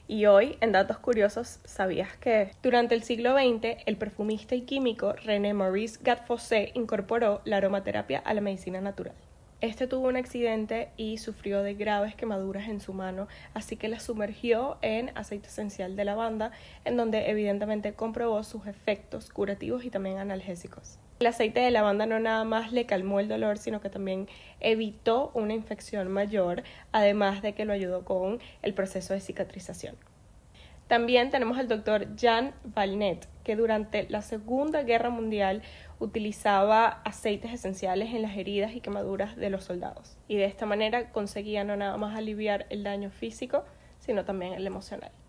Y hoy, en Datos Curiosos, ¿sabías que durante el siglo XX el perfumista y químico René Maurice Gattefossé incorporó la aromaterapia a la medicina natural? Este tuvo un accidente y sufrió de graves quemaduras en su mano, así que la sumergió en aceite esencial de lavanda, en donde evidentemente comprobó sus efectos curativos y también analgésicos. El aceite de lavanda no nada más le calmó el dolor, sino que también evitó una infección mayor, además de que lo ayudó con el proceso de cicatrización. También tenemos al doctor Jan Valnet, que durante la Segunda Guerra Mundial utilizaba aceites esenciales en las heridas y quemaduras de los soldados. Y de esta manera conseguía no nada más aliviar el daño físico, sino también el emocional.